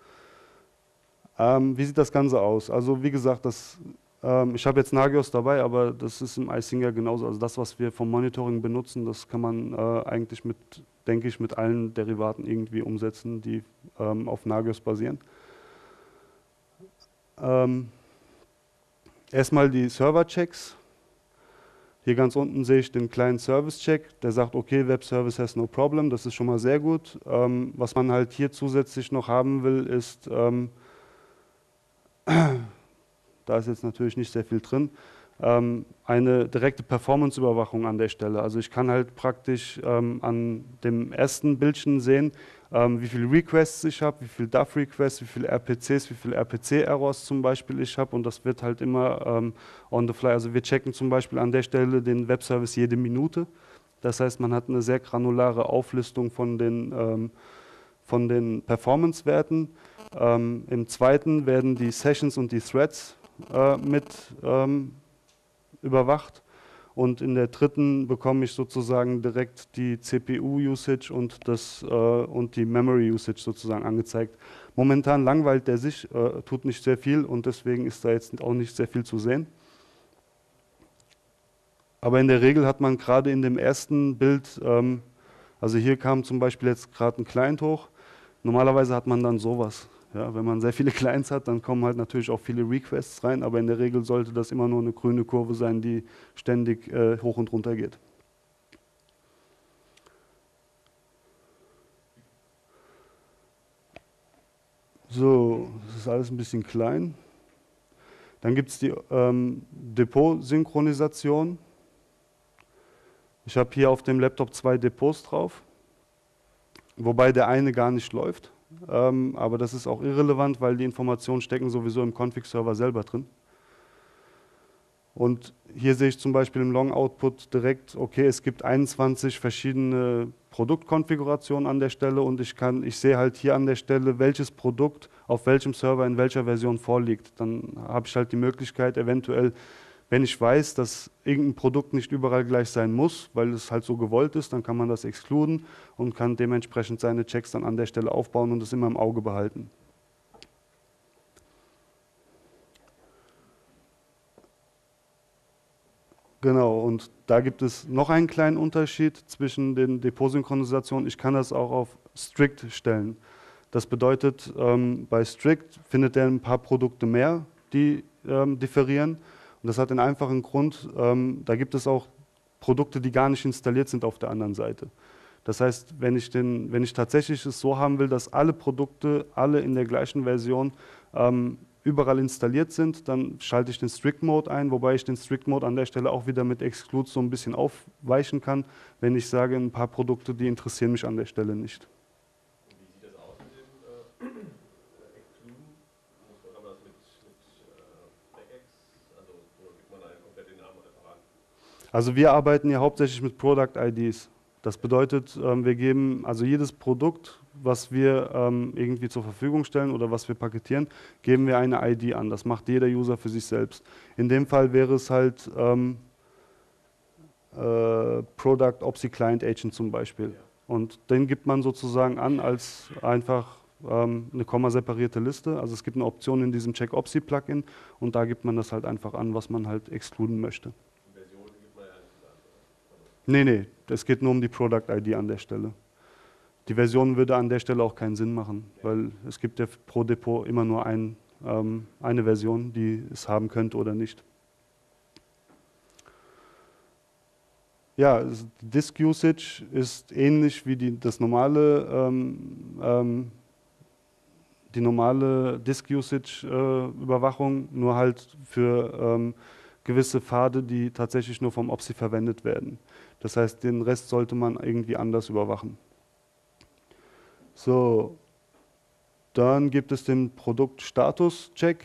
Ähm, wie sieht das Ganze aus? Also wie gesagt, das, ähm, ich habe jetzt Nagios dabei, aber das ist im iSinger genauso. Also das, was wir vom Monitoring benutzen, das kann man äh, eigentlich mit, denke ich, mit allen Derivaten irgendwie umsetzen, die ähm, auf Nagios basieren. Ähm, erstmal die Server-Checks. Hier ganz unten sehe ich den kleinen Service-Check, der sagt, okay, Web Service has no problem, das ist schon mal sehr gut. Ähm, was man halt hier zusätzlich noch haben will, ist, ähm, da ist jetzt natürlich nicht sehr viel drin, ähm, eine direkte Performance-Überwachung an der Stelle. Also ich kann halt praktisch ähm, an dem ersten Bildchen sehen, ähm, wie viele Requests ich habe, wie viele D A F-Requests, wie viele R P Cs, wie viele R P C-Errors zum Beispiel ich habe, und das wird halt immer ähm, on the fly. Also wir checken zum Beispiel an der Stelle den Webservice jede Minute. Das heißt, man hat eine sehr granulare Auflistung von den, ähm, von den Performance-Werten. Ähm, Im zweiten werden die Sessions und die Threads äh, mit ähm, überwacht. Und in der dritten bekomme ich sozusagen direkt die C P U-Usage und, das, äh, und die Memory-Usage sozusagen angezeigt. Momentan langweilt der sich, äh, tut nicht sehr viel und deswegen ist da jetzt auch nicht sehr viel zu sehen. Aber in der Regel hat man gerade in dem ersten Bild, ähm, also hier kam zum Beispiel jetzt gerade ein Client hoch, normalerweise hat man dann sowas. Ja, wenn man sehr viele Clients hat, dann kommen halt natürlich auch viele Requests rein, aber in der Regel sollte das immer nur eine grüne Kurve sein, die ständig äh, hoch und runter geht. So, das ist alles ein bisschen klein. Dann gibt es die ähm, Depot-Synchronisation. Ich habe hier auf dem Laptop zwei Depots drauf, wobei der eine gar nicht läuft. Ähm, aber das ist auch irrelevant, weil die Informationen stecken sowieso im Config-Server selber drin. Und hier sehe ich zum Beispiel im Long-Output direkt, okay, es gibt einundzwanzig verschiedene Produktkonfigurationen an der Stelle und ich kann, ich sehe halt hier an der Stelle, welches Produkt auf welchem Server in welcher Version vorliegt. Dann habe ich halt die Möglichkeit, eventuell, wenn ich weiß, dass irgendein Produkt nicht überall gleich sein muss, weil es halt so gewollt ist, dann kann man das exkluden und kann dementsprechend seine Checks dann an der Stelle aufbauen und es immer im Auge behalten. Genau, und da gibt es noch einen kleinen Unterschied zwischen den Depot-Synchronisationen. Ich kann das auch auf Strict stellen. Das bedeutet, ähm, bei Strict findet er ein paar Produkte mehr, die ähm, differieren. Und das hat den einfachen Grund, ähm, da gibt es auch Produkte, die gar nicht installiert sind auf der anderen Seite. Das heißt, wenn ich, den, wenn ich tatsächlich es so haben will, dass alle Produkte, alle in der gleichen Version ähm, überall installiert sind, dann schalte ich den Strict Mode ein, wobei ich den Strict Mode an der Stelle auch wieder mit Exclude so ein bisschen aufweichen kann, wenn ich sage, ein paar Produkte, die interessieren mich an der Stelle nicht. Und wie sieht das aus mit dem äh, Excluden? Kann man das mit, mit äh, Regex, also oder gibt man einen komplett den Namen Referat? Also wir arbeiten ja hauptsächlich mit Product I Ds. Das bedeutet, ähm, wir geben also jedes Produkt, was wir ähm, irgendwie zur Verfügung stellen oder was wir paketieren, geben wir eine I D an. Das macht jeder User für sich selbst. In dem Fall wäre es halt ähm, äh, Product Opsi Client Agent zum Beispiel. Und den gibt man sozusagen an als einfach ähm, eine kommaseparierte Liste. Also es gibt eine Option in diesem Check Opsi Plugin und da gibt man das halt einfach an, was man halt exkluden möchte. Nee, nee, es geht nur um die Product I D an der Stelle. Die Version würde an der Stelle auch keinen Sinn machen, weil es gibt ja pro Depot immer nur ein, ähm, eine Version, die es haben könnte oder nicht. Ja, Disk Usage ist ähnlich wie die, das normale, ähm, ähm, die normale Disk Usage äh, Überwachung, nur halt für ähm, gewisse Pfade, die tatsächlich nur vom Opsi verwendet werden. Das heißt, den Rest sollte man irgendwie anders überwachen. So, dann gibt es den Produktstatus-Check.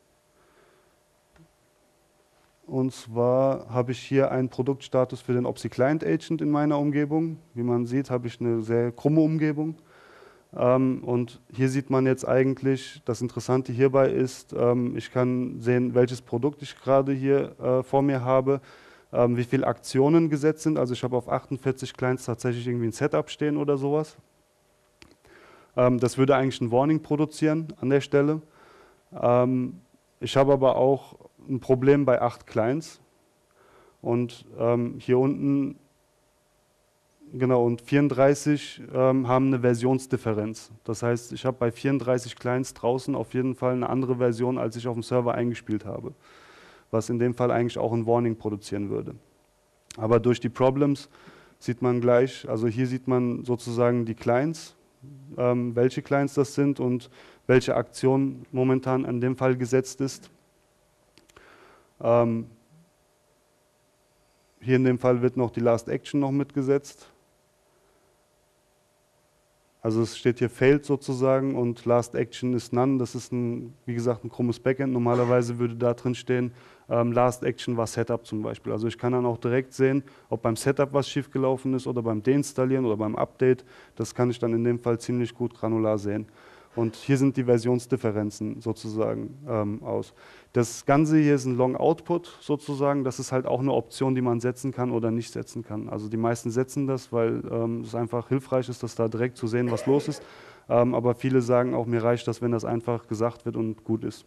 Und zwar habe ich hier einen Produktstatus für den Opsi Client Agent in meiner Umgebung. Wie man sieht, habe ich eine sehr krumme Umgebung. Ähm, und hier sieht man jetzt eigentlich, das Interessante hierbei ist, ähm, ich kann sehen, welches Produkt ich gerade hier äh, vor mir habe, ähm, wie viele Aktionen gesetzt sind. Also ich habe auf achtundvierzig Clients tatsächlich irgendwie ein Setup stehen oder sowas. Ähm, das würde eigentlich ein Warning produzieren an der Stelle. Ähm, ich habe aber auch ein Problem bei acht Clients. Und ähm, hier unten, genau, und vierunddreißig ähm, haben eine Versionsdifferenz. Das heißt, ich habe bei vierunddreißig Clients draußen auf jeden Fall eine andere Version, als ich auf dem Server eingespielt habe. Was in dem Fall eigentlich auch ein Warning produzieren würde. Aber durch die Problems sieht man gleich, also hier sieht man sozusagen die Clients, ähm, welche Clients das sind und welche Aktion momentan in dem Fall gesetzt ist. Ähm, hier in dem Fall wird noch die Last Action noch mitgesetzt. Also es steht hier failed sozusagen und Last Action ist none. Das ist ein, wie gesagt, ein krummes Backend. Normalerweise würde da drin stehen, ähm, Last Action war Setup zum Beispiel. Also ich kann dann auch direkt sehen, ob beim Setup was schiefgelaufen ist oder beim Deinstallieren oder beim Update. Das kann ich dann in dem Fall ziemlich gut granular sehen. Und hier sind die Versionsdifferenzen sozusagen ähm, aus. Das Ganze hier ist ein Long Output sozusagen. Das ist halt auch eine Option, die man setzen kann oder nicht setzen kann. Also die meisten setzen das, weil ähm, es einfach hilfreich ist, das da direkt zu sehen, was los ist. Ähm, aber viele sagen auch, mir reicht das, wenn das einfach gesagt wird und gut ist.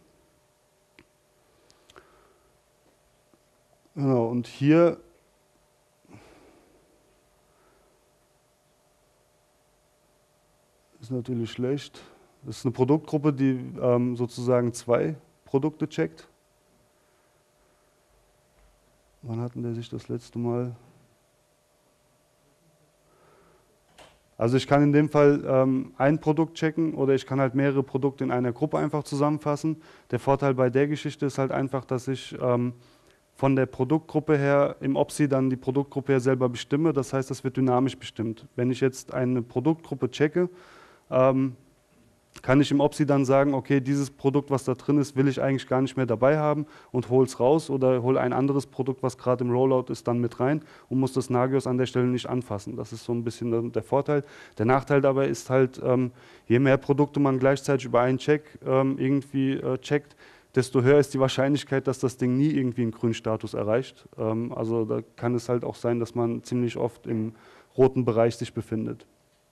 Genau, und hier ist natürlich schlecht. Das ist eine Produktgruppe, die ähm, sozusagen zwei Produkte checkt. Wann hatten der sich das letzte Mal? Also ich kann in dem Fall ähm, ein Produkt checken oder ich kann halt mehrere Produkte in einer Gruppe einfach zusammenfassen. Der Vorteil bei der Geschichte ist halt einfach, dass ich ähm, von der Produktgruppe her im O P S I dann die Produktgruppe her selber bestimme. Das heißt, das wird dynamisch bestimmt. Wenn ich jetzt eine Produktgruppe checke, ähm, kann ich im O P S I dann sagen, okay, dieses Produkt, was da drin ist, will ich eigentlich gar nicht mehr dabei haben und hole es raus oder hole ein anderes Produkt, was gerade im Rollout ist, dann mit rein und muss das Nagios an der Stelle nicht anfassen. Das ist so ein bisschen der Vorteil. Der Nachteil dabei ist halt, ähm, je mehr Produkte man gleichzeitig über einen Check ähm, irgendwie äh, checkt, desto höher ist die Wahrscheinlichkeit, dass das Ding nie irgendwie einen grünen Status erreicht. Ähm, also da kann es halt auch sein, dass man ziemlich oft im roten Bereich sich befindet.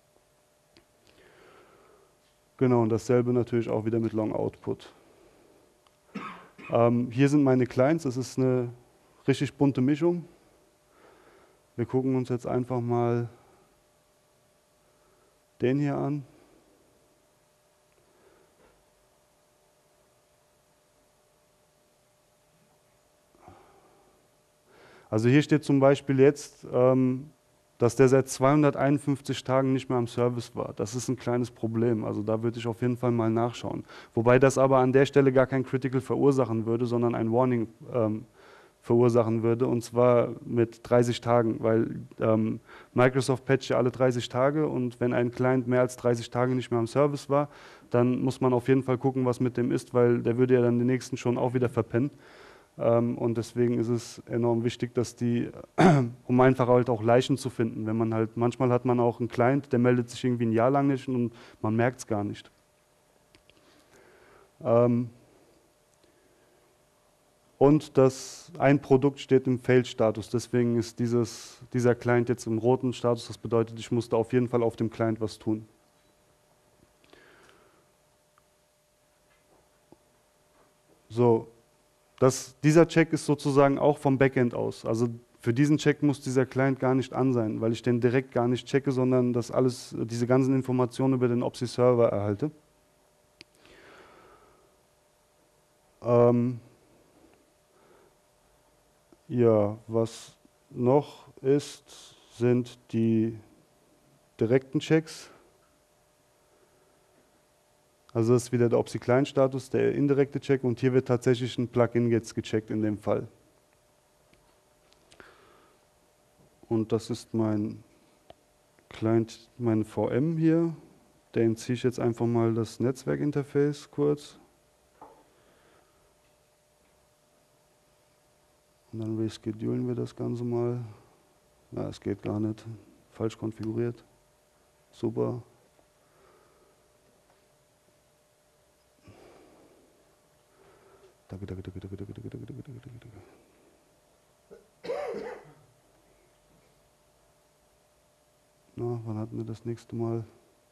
Genau, und dasselbe natürlich auch wieder mit Long Output. Ähm, hier sind meine Clients, das ist eine richtig bunte Mischung. Wir gucken uns jetzt einfach mal den hier an. Also hier steht zum Beispiel jetzt, ähm, dass der seit zweihunderteinundfünfzig Tagen nicht mehr am Service war. Das ist ein kleines Problem, also da würde ich auf jeden Fall mal nachschauen. Wobei das aber an der Stelle gar kein Critical verursachen würde, sondern ein Warning ähm, verursachen würde, und zwar mit dreißig Tagen, weil ähm, Microsoft patcht ja alle dreißig Tage und wenn ein Client mehr als dreißig Tage nicht mehr am Service war, dann muss man auf jeden Fall gucken, was mit dem ist, weil der würde ja dann den nächsten schon auch wieder verpennen. Ähm, und deswegen ist es enorm wichtig, dass die, um einfach halt auch Leichen zu finden, wenn man halt, manchmal hat man auch einen Client, der meldet sich irgendwie ein Jahr lang nicht und man merkt es gar nicht. Ähm, und das ein Produkt steht im Failed-Status, deswegen ist dieses, dieser Client jetzt im roten Status, das bedeutet, ich musste auf jeden Fall auf dem Client was tun. So. Das, dieser Check ist sozusagen auch vom Backend aus. Also für diesen Check muss dieser Client gar nicht an sein, weil ich den direkt gar nicht checke, sondern das alles, diese ganzen Informationen über den O P S I-Server erhalte. Ähm ja, was noch ist, sind die direkten Checks. Also das ist wieder der O P S I-Client-Status, der indirekte Check, und hier wird tatsächlich ein Plugin jetzt gecheckt in dem Fall. Und das ist mein Client, mein V M hier. Den ziehe ich jetzt einfach mal das Netzwerkinterface kurz. Und dann reschedulen wir das Ganze mal. Na, es geht gar nicht. Falsch konfiguriert. Super. Danke, danke, danke, danke, danke, danke, danke, danke, danke, danke. Na, wann hatten wir das nächste Mal?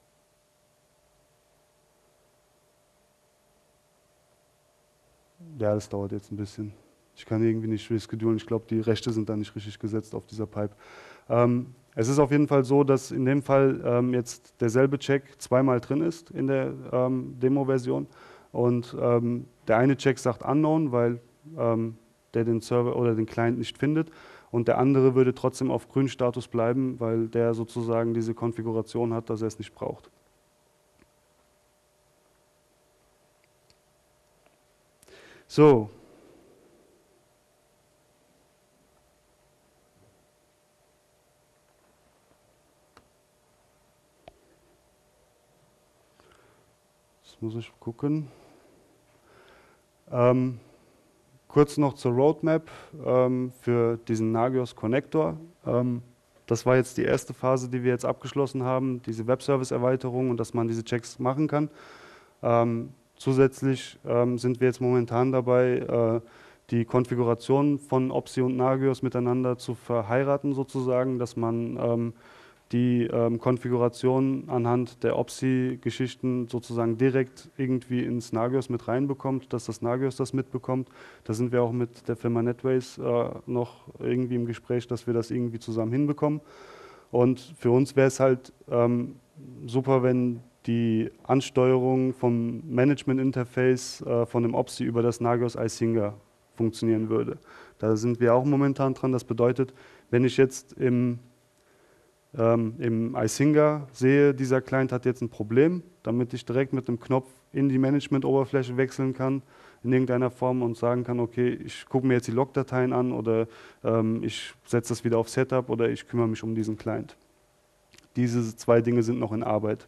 Ja, das dauert jetzt ein bisschen. Ich kann irgendwie nicht reschedulen. Ich glaube, die Rechte sind da nicht richtig gesetzt auf dieser Pipe. Ähm, es ist auf jeden Fall so, dass in dem Fall ähm, jetzt derselbe Check zweimal drin ist in der ähm, Demo-Version. Und ähm, der eine Check sagt unknown, weil ähm, der den Server oder den Client nicht findet. Und der andere würde trotzdem auf grünen Status bleiben, weil der sozusagen diese Konfiguration hat, dass er es nicht braucht. So. Jetzt muss ich gucken. Ähm, kurz noch zur Roadmap ähm, für diesen Nagios Connector. Ähm, das war jetzt die erste Phase, die wir jetzt abgeschlossen haben, diese Webservice-Erweiterung und dass man diese Checks machen kann. Ähm, zusätzlich ähm, sind wir jetzt momentan dabei, äh, die Konfiguration von O P S I und Nagios miteinander zu verheiraten sozusagen, dass man ähm, die ähm, Konfiguration anhand der O P S I-Geschichten sozusagen direkt irgendwie ins Nagios mit reinbekommt, dass das Nagios das mitbekommt. Da sind wir auch mit der Firma Netways äh, noch irgendwie im Gespräch, dass wir das irgendwie zusammen hinbekommen. Und für uns wäre es halt ähm, super, wenn die Ansteuerung vom Management-Interface äh, von dem Opsi über das Nagios iSinger funktionieren würde. Da sind wir auch momentan dran. Das bedeutet, wenn ich jetzt im, ähm, im iSinger sehe, dieser Client hat jetzt ein Problem, damit ich direkt mit dem Knopf in die Management-Oberfläche wechseln kann, in irgendeiner Form und sagen kann, okay, ich gucke mir jetzt die Logdateien an oder ähm, ich setze das wieder auf Setup oder ich kümmere mich um diesen Client. Diese zwei Dinge sind noch in Arbeit.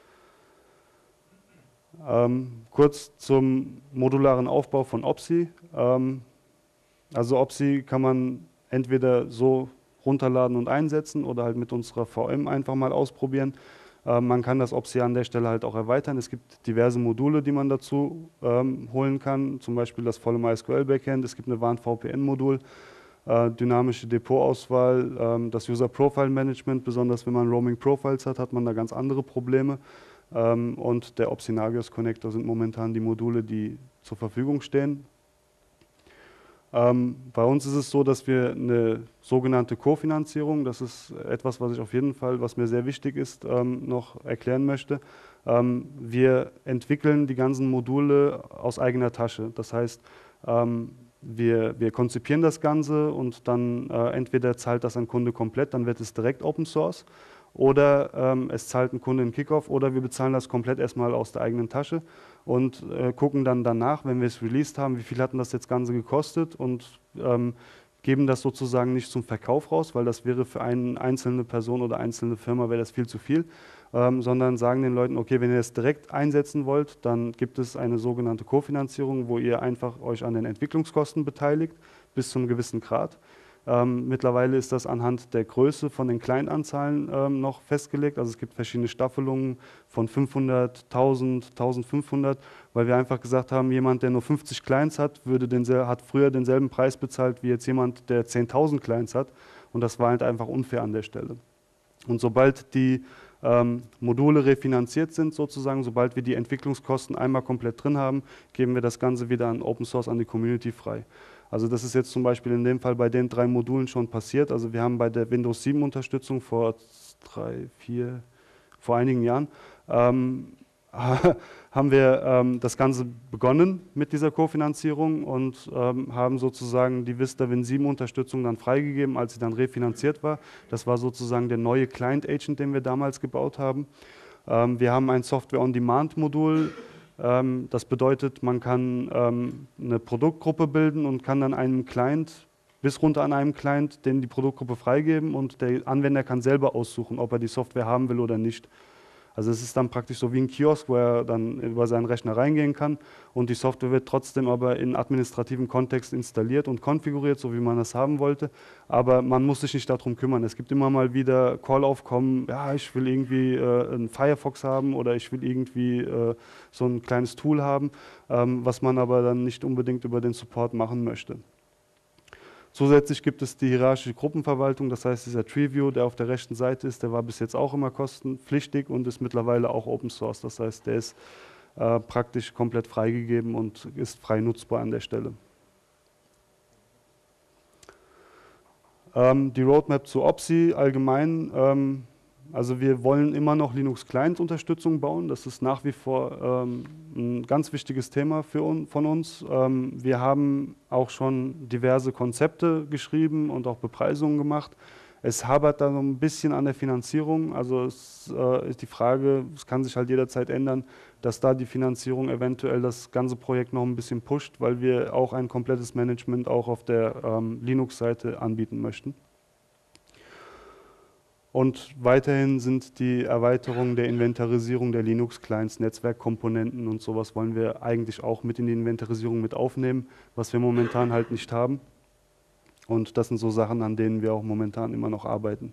Ähm, kurz zum modularen Aufbau von Opsi. Ähm, also Opsi kann man entweder so runterladen und einsetzen oder halt mit unserer V M einfach mal ausprobieren. Ähm, man kann das Opsi an der Stelle halt auch erweitern. Es gibt diverse Module, die man dazu ähm, holen kann, zum Beispiel das volle MySQL-Backend, es gibt eine Warn V P N-Modul, äh, dynamische Depotauswahl, ähm, das User-Profile-Management, besonders wenn man Roaming-Profiles hat, hat man da ganz andere Probleme. Ähm, und der Opsi Nagios Connector sind momentan die Module, die zur Verfügung stehen. Ähm, bei uns ist es so, dass wir eine sogenannte Kofinanzierung, das ist etwas, was ich auf jeden Fall, was mir sehr wichtig ist, ähm, noch erklären möchte. Ähm, wir entwickeln die ganzen Module aus eigener Tasche. Das heißt, ähm, wir, wir konzipieren das Ganze und dann äh, entweder zahlt das ein Kunde komplett, dann wird es direkt Open Source, oder ähm, es zahlt ein Kunde einen Kickoff, oder wir bezahlen das komplett erstmal aus der eigenen Tasche und äh, gucken dann danach, wenn wir es released haben, wie viel hat denn das jetzt Ganze gekostet und ähm, geben das sozusagen nicht zum Verkauf raus, weil das wäre für eine einzelne Person oder einzelne Firma wäre das viel zu viel, ähm, sondern sagen den Leuten, okay, wenn ihr es direkt einsetzen wollt, dann gibt es eine sogenannte Kofinanzierung, wo ihr einfach euch an den Entwicklungskosten beteiligt, bis zu einem gewissen Grad. Ähm, mittlerweile ist das anhand der Größe von den Clientanzahlen ähm, noch festgelegt. Also es gibt verschiedene Staffelungen von fünfhundert, tausend, eintausendfünfhundert, weil wir einfach gesagt haben, jemand, der nur fünfzig Clients hat, würde den, hat früher denselben Preis bezahlt wie jetzt jemand, der zehntausend Clients hat. Und das war halt einfach unfair an der Stelle. Und sobald die ähm, Module refinanziert sind, sozusagen, sobald wir die Entwicklungskosten einmal komplett drin haben, geben wir das Ganze wieder an Open Source, an die Community frei. Also das ist jetzt zum Beispiel in dem Fall bei den drei Modulen schon passiert. Also wir haben bei der Windows sieben Unterstützung vor drei, vier, vor einigen Jahren, ähm, haben wir ähm, das Ganze begonnen mit dieser Kofinanzierung und ähm, haben sozusagen die Vista Win sieben Unterstützung dann freigegeben, als sie dann refinanziert war. Das war sozusagen der neue Client Agent, den wir damals gebaut haben. Ähm, wir haben ein Software-on-Demand-Modul. Das bedeutet, man kann ähm, eine Produktgruppe bilden und kann dann einem Client, bis runter an einem Client, den die Produktgruppe freigeben und der Anwender kann selber aussuchen, ob er die Software haben will oder nicht. Also es ist dann praktisch so wie ein Kiosk, wo er dann über seinen Rechner reingehen kann und die Software wird trotzdem aber in administrativem Kontext installiert und konfiguriert, so wie man das haben wollte. Aber man muss sich nicht darum kümmern. Es gibt immer mal wieder Call-Aufkommen, ja, ich will irgendwie äh, einen Firefox haben oder ich will irgendwie äh, so ein kleines Tool haben, ähm, was man aber dann nicht unbedingt über den Support machen möchte. Zusätzlich gibt es die hierarchische Gruppenverwaltung, das heißt dieser TreeView, der auf der rechten Seite ist, der war bis jetzt auch immer kostenpflichtig und ist mittlerweile auch Open Source. Das heißt, der ist äh, praktisch komplett freigegeben und ist frei nutzbar an der Stelle. Ähm, die Roadmap zu Opsi allgemein, ähm, also wir wollen immer noch Linux-Client-Unterstützung bauen, das ist nach wie vor ähm, ein ganz wichtiges Thema für un von uns. Ähm, wir haben auch schon diverse Konzepte geschrieben und auch Bepreisungen gemacht. Es hapert da so ein bisschen an der Finanzierung, also es äh, ist die Frage, es kann sich halt jederzeit ändern, dass da die Finanzierung eventuell das ganze Projekt noch ein bisschen pusht, weil wir auch ein komplettes Management auch auf der ähm, Linux-Seite anbieten möchten. Und weiterhin sind die Erweiterungen der Inventarisierung der Linux-Clients, Netzwerkkomponenten und sowas wollen wir eigentlich auch mit in die Inventarisierung mit aufnehmen, was wir momentan halt nicht haben. Und das sind so Sachen, an denen wir auch momentan immer noch arbeiten.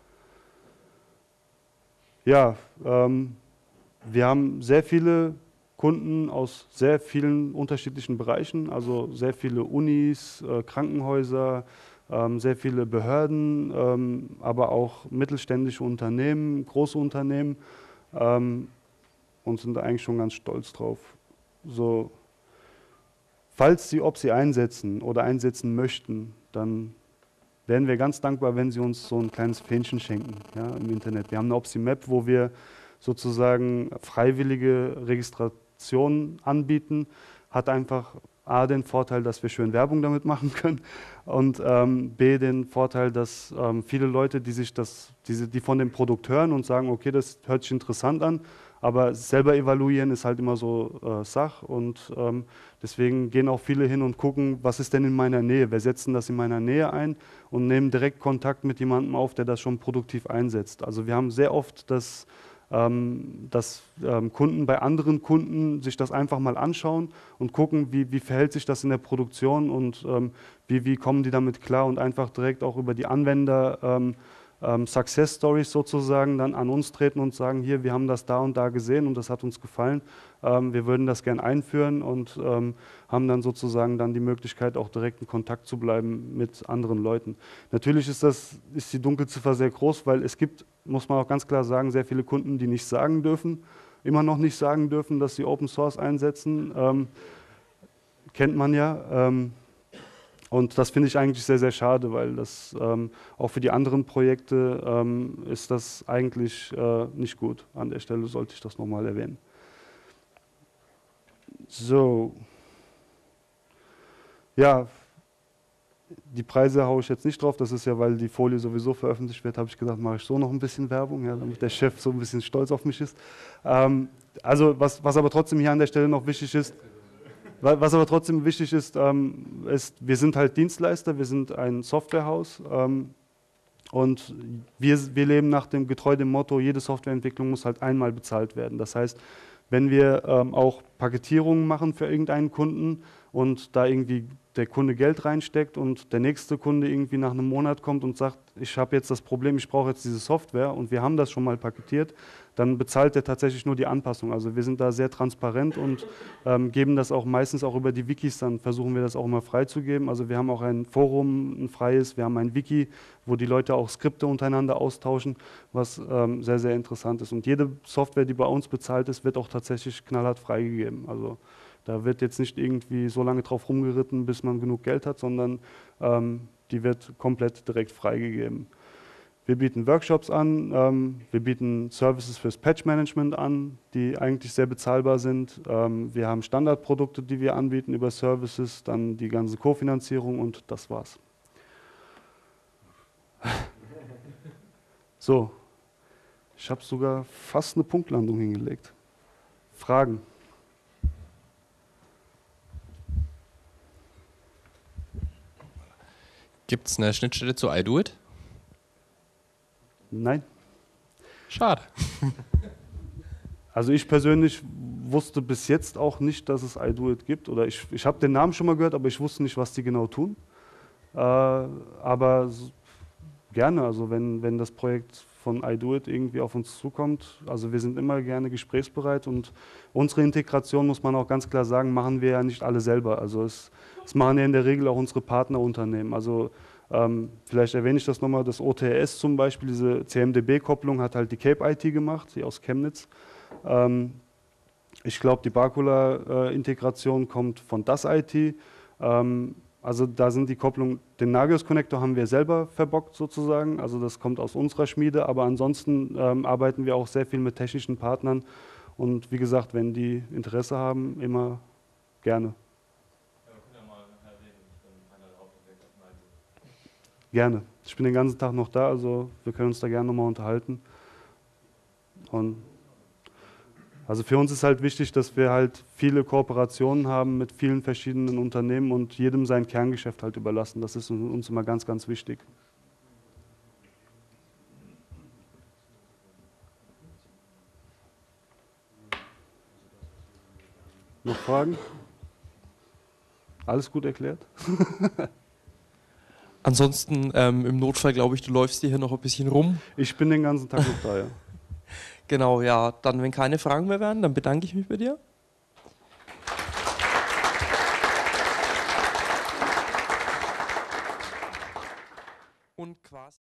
Ja, ähm, wir haben sehr viele Kunden aus sehr vielen unterschiedlichen Bereichen, also sehr viele Unis, äh, Krankenhäuser, ähm, sehr viele Behörden, ähm, aber auch mittelständische Unternehmen, große Unternehmen ähm, und sind da eigentlich schon ganz stolz drauf. So, falls Sie Opsi einsetzen oder einsetzen möchten, dann wären wir ganz dankbar, wenn Sie uns so ein kleines Fähnchen schenken, ja, im Internet. Wir haben eine Opsi Map, wo wir sozusagen freiwillige Registration anbieten, hat einfach A, den Vorteil, dass wir schön Werbung damit machen können und ähm, B, den Vorteil, dass ähm, viele Leute, die sich das, diese, die von dem Produkt hören und sagen, okay, das hört sich interessant an, aber selber evaluieren ist halt immer so äh, Sache und ähm, deswegen gehen auch viele hin und gucken, was ist denn in meiner Nähe, wer setzt denn das in meiner Nähe ein und nehmen direkt Kontakt mit jemandem auf, der das schon produktiv einsetzt. Also wir haben sehr oft das Ähm, dass ähm, Kunden bei anderen Kunden sich das einfach mal anschauen und gucken, wie, wie verhält sich das in der Produktion und ähm, wie, wie kommen die damit klar und einfach direkt auch über die Anwender ähm, ähm, Success Stories sozusagen dann an uns treten und sagen, hier, wir haben das da und da gesehen und das hat uns gefallen, ähm, wir würden das gern einführen und ähm, haben dann sozusagen dann die Möglichkeit, auch direkt in Kontakt zu bleiben mit anderen Leuten. Natürlich ist, das, ist die Dunkelziffer sehr groß, weil es gibt, muss man auch ganz klar sagen, sehr viele Kunden, die nicht sagen dürfen, immer noch nicht sagen dürfen, dass sie Open Source einsetzen. Ähm, kennt man ja. Ähm, und das finde ich eigentlich sehr, sehr schade, weil das ähm, auch für die anderen Projekte ähm, ist das eigentlich äh, nicht gut. An der Stelle sollte ich das nochmal erwähnen. So. Ja, die Preise haue ich jetzt nicht drauf, das ist ja, weil die Folie sowieso veröffentlicht wird, habe ich gesagt, mache ich so noch ein bisschen Werbung, ja, damit der Chef so ein bisschen stolz auf mich ist. Ähm, also was, was aber trotzdem hier an der Stelle noch wichtig ist, was aber trotzdem wichtig ist, ähm, ist, wir sind halt Dienstleister, wir sind ein Softwarehaus ähm, und wir, wir leben nach dem getreu dem Motto, jede Softwareentwicklung muss halt einmal bezahlt werden. Das heißt, wenn wir ähm, auch Paketierungen machen für irgendeinen Kunden und da irgendwie der Kunde Geld reinsteckt und der nächste Kunde irgendwie nach einem Monat kommt und sagt, ich habe jetzt das Problem, ich brauche jetzt diese Software und wir haben das schon mal paketiert, dann bezahlt er tatsächlich nur die Anpassung. Also wir sind da sehr transparent und ähm, geben das auch meistens auch über die Wikis, dann versuchen wir das auch immer freizugeben. Also wir haben auch ein Forum, ein freies, wir haben ein Wiki, wo die Leute auch Skripte untereinander austauschen, was ähm, sehr, sehr interessant ist. Und jede Software, die bei uns bezahlt ist, wird auch tatsächlich knallhart freigegeben. Also da wird jetzt nicht irgendwie so lange drauf rumgeritten, bis man genug Geld hat, sondern ähm, die wird komplett direkt freigegeben. Wir bieten Workshops an, ähm, wir bieten Services fürs Patch-Management an, die eigentlich sehr bezahlbar sind. Ähm, wir haben Standardprodukte, die wir anbieten über Services, dann die ganze Kofinanzierung und das war's. So, ich habe sogar fast eine Punktlandung hingelegt. Fragen? Gibt es eine Schnittstelle zu iDoIt? Nein. Schade. Also ich persönlich wusste bis jetzt auch nicht, dass es iDoIt gibt. Oder ich, ich habe den Namen schon mal gehört, aber ich wusste nicht, was die genau tun. Äh, aber so, gerne, also wenn, wenn das Projekt von iDoIt irgendwie auf uns zukommt. Also wir sind immer gerne gesprächsbereit und unsere Integration, muss man auch ganz klar sagen, machen wir ja nicht alle selber. Also es, es machen ja in der Regel auch unsere Partnerunternehmen. Also ähm, vielleicht erwähne ich das nochmal, das O T S zum Beispiel, diese C M D B-Kopplung hat halt die Cape I T gemacht, die aus Chemnitz. Ähm, ich glaube, die Bacula-Integration kommt von das I T. Ähm, Also da sind die Kopplungen, den Nagios-Konnektor haben wir selber verbockt sozusagen, also das kommt aus unserer Schmiede, aber ansonsten ähm, arbeiten wir auch sehr viel mit technischen Partnern und wie gesagt, wenn die Interesse haben, immer gerne. Ja, wir können ja mal nachher reden, ich bin einer der Hauptobjekte von iDoIt. Gerne. Ich bin den ganzen Tag noch da, also wir können uns da gerne nochmal unterhalten. Und also für uns ist halt wichtig, dass wir halt viele Kooperationen haben mit vielen verschiedenen Unternehmen und jedem sein Kerngeschäft halt überlassen. Das ist uns immer ganz, ganz wichtig. Noch Fragen? Alles gut erklärt? Ansonsten ähm, im Notfall glaube ich, du läufst hier noch ein bisschen rum. Ich bin den ganzen Tag noch da, ja. Genau, ja. Dann, wenn keine Fragen mehr wären, dann bedanke ich mich bei dir. Und quasi